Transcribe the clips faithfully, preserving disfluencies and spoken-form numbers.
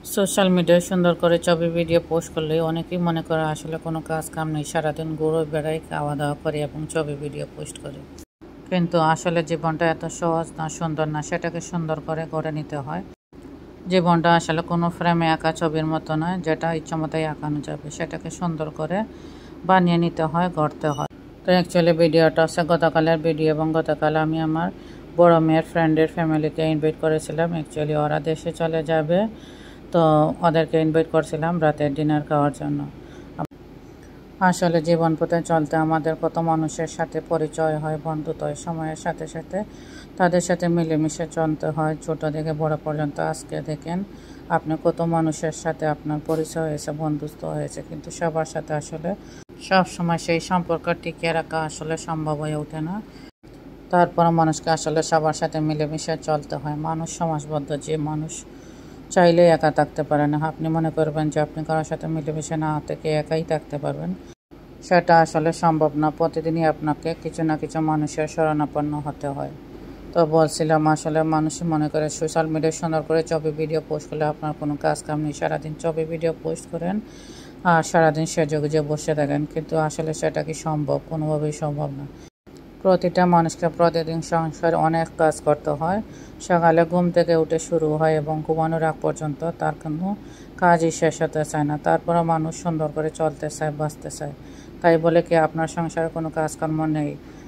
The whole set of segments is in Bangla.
সোশ্যাল মিডিয়ায় সুন্দর করে ছবি ভিডিও পোস্ট করলে অনেকেই মনে করে আসলে কোনো কাজ কাম নেই, সারাদিন ঘুরো বেড়াই, খাওয়া দাওয়া করে এবং ছবি ভিডিও পোস্ট করে। কিন্তু আসলে জীবনটা এত সহজ না, সুন্দর না, সেটাকে সুন্দর করে গড়ে নিতে হয়। জীবনটা আসলে কোনো ফ্রেমে আঁকা ছবির মতো নয়, যেটা ইচ্ছামতোই আঁকানো যাবে, সেটাকে সুন্দর করে বানিয়ে নিতে হয়, গড়তে হয়। তো অ্যাকচুয়ালি ভিডিওটা হচ্ছে গতকালের ভিডিও এবং গতকাল আমি আমার বড় মেয়ের ফ্রেন্ডের ফ্যামিলিকে ইনভাইট করেছিলাম। অ্যাকচুয়ালি ওরা দেশে চলে যাবে, তো ওদেরকে ইনভাইট করছিলাম রাতের ডিনার খাওয়ার জন্য। আসলে জীবন পথে চলতে আমাদের কত মানুষের সাথে পরিচয় হয়, বন্ধুত্ব হয়, সময়ের সাথে সাথে তাদের সাথে মিলেমিশে চলতে হয়, ছোট থেকে বড় পর্যন্ত। আজকে দেখেন আপনি কত মানুষের সাথে আপনার পরিচয় হয়েছে, বন্ধুত্ব হয়েছে, কিন্তু সবার সাথে আসলে সব সময় সেই সম্পর্ক টিকিয়ে রাখা আসলে সম্ভব হয়ে ওঠে না। তারপর মানুষকে আসলে সবার সাথে মিলেমিশে চলতে হয়। মানুষ সমাজবদ্ধ, যে মানুষ চাইলেই একা থাকতে পারে না। আপনি মনে করবেন যে আপনি কারোর সাথে মিলেমিশে না থেকে একাই থাকতে পারবেন, সেটা আসলে সম্ভব না। প্রতিদিনই আপনাকে কিছু না কিছু মানুষের শরণাপন্ন হতে হয়। তো বলছিলাম আসলে মানুষ মনে করে সোশ্যাল মিডিয়ায় সুন্দর করে ছবি ভিডিও পোস্ট করলে আপনার কোনো কাজ কাম নেই, সারাদিন ছবি ভিডিও পোস্ট করেন আর সারাদিন সেজে গুজে বসে থাকেন, কিন্তু আসলে সেটা কি সম্ভব? কোনোভাবেই সম্ভব না। প্রতিটা মানুষকে প্রতিদিন সংসারে অনেক কাজ করতে হয়। সকালে ঘুম থেকে উঠে শুরু হয় এবং ঘুমানোর আগ পর্যন্ত তার কোনো কাজই শেষ হতে চায় না। তারপরে মানুষ সুন্দর করে চলতে চায়, বাঁচতে চায়। তাই বলে কি আপনার সংসারে কোনো কাজকর্ম নেই?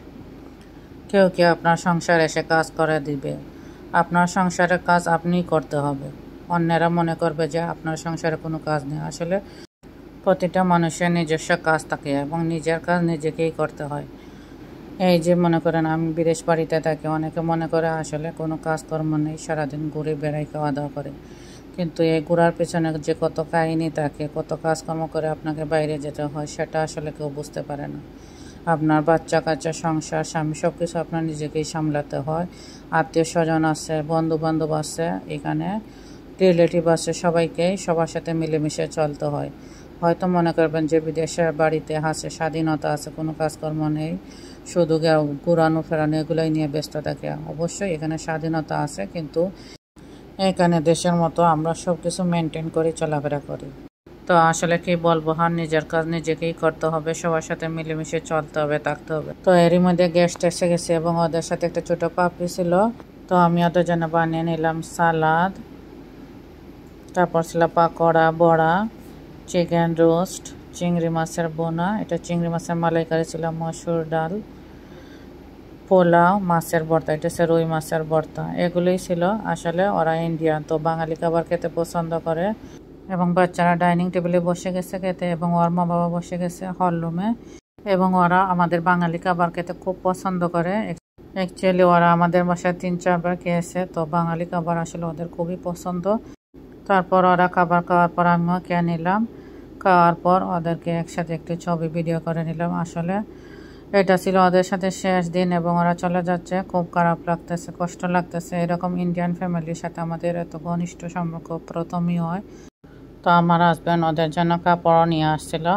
কেউ কি আপনার সংসারে এসে কাজ করে দিবে? আপনার সংসারের কাজ আপনিই করতে হবে। অন্যেরা মনে করবে যে আপনার সংসারে কোনো কাজ নেই। আসলে প্রতিটা মানুষের নিজস্ব কাজ থাকে এবং নিজের কাজ নিজেকেই করতে হয়। এই যে মনে করেন আমি বিদেশ বাড়িতে থাকি, অনেকে মনে করে আসলে কোনো কাজকর্ম নেই, সারাদিন ঘুরে বেড়াই, খাওয়া দাওয়া করে। কিন্তু এই ঘোরার পেছনে যে কত কাহিনী থাকে, কত কাজকর্ম করে আপনাকে বাইরে যেতে হয়, সেটা আসলে কেউ বুঝতে পারে না। আপনার বাচ্চা কাচ্চা, সংসার, স্বামী, সব কিছু আপনার নিজেকেই সামলাতে হয়। আত্মীয় স্বজন আছে, বন্ধু বান্ধব আছে, এখানে রিলেটিভ আছে, সবাইকেই সবার সাথে মিলেমিশে চলতে হয়। হয়তো মনে করবেন যে বিদেশের বাড়িতে আছে, স্বাধীনতা আছে, কোনো কাজকর্ম নেই, শুধু ঘুরানো ফেরানো এগুলোই নিয়ে ব্যস্ত থাকে। অবশ্যই এখানে স্বাধীনতা আছে, কিন্তু এখানে দেশের মতো আমরা সব কিছু মেনটেন করে চলাফেরা করি। তো আসলে কি বলবো, হ্যাঁ, নিজের কাজ নিজেকেই করতে হবে, সবার সাথে মিলেমিশে চলতে হবে, থাকতে হবে। তো এরই মধ্যে গেস্ট এসে গেছে এবং ওদের সাথে একটা ছোট পাপড়ি ছিল, তো আমি ওদের জন্য বানিয়ে নিলাম সালাদ, তারপর ছিল পাকোড়া, বড়া, চিকেন রোস্ট, চিংড়ি মাছের বোনা, এটা চিংড়ি মাছের মালাইকারি ছিল, মসুর ডাল, পোলাও, মাছের ভর্তা, এটা হচ্ছে রুই মাছের ভর্তা। এগুলোই ছিল। আসলে ওরা ইন্ডিয়ান, তো বাঙালি খাবার খেতে পছন্দ করে এবং বাচ্চারা ডাইনিং টেবিলে বসে গেছে খেতে এবং ওর মা বাবা বসে গেছে হলরুমে, এবং ওরা আমাদের বাঙালি খাবার খেতে খুব পছন্দ করে। অ্যাকচুয়ালি ওরা আমাদের বাসায় তিন চারবার খেয়েছে, তো বাঙালি খাবার আসলে ওদের খুবই পছন্দ। তারপর ওরা খাবার খাওয়ার পর আমিও খেয়ে নিলাম। খাওয়ার পর ওদেরকে একসাথে একটু ছবি ভিডিও করে নিলাম। আসলে এটা ছিল ওদের সাথে শেষ দিন এবং ওরা চলে যাচ্ছে। খুব খারাপ লাগতেছে, কষ্ট লাগতেছে। এরকম ইন্ডিয়ান ফ্যামিলির সাথে আমাদের এত ঘনিষ্ঠ সম্পর্ক প্রথমই হয়। তো আমার হাজব্যান্ড ওদের জন্য কাপড়ও নিয়ে আসছিল।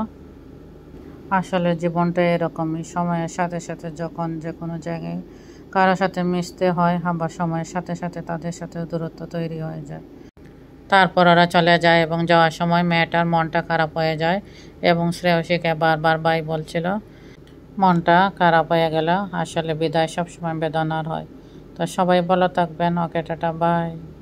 আসলে জীবনটা এরকমই, সময়ের সাথে সাথে যখন যে কোনো জায়গায় কারোর সাথে মিশতে হয়, আবার সময়ের সাথে সাথে তাদের সাথে দূরত্ব তৈরি হয়ে যায়। তারপর ওরা চলে যায় এবং যাওয়ার সময় মেয়েটার মনটা খারাপ হয়ে যায় এবং শ্রেয়সীকে বারবার বাই বলছিল। মনটা খারাপ হয়ে গেল। আসলে বিদায় সবসময় বেদনার হয়। তো সবাই ভালো থাকবেন। Okay, tata, by.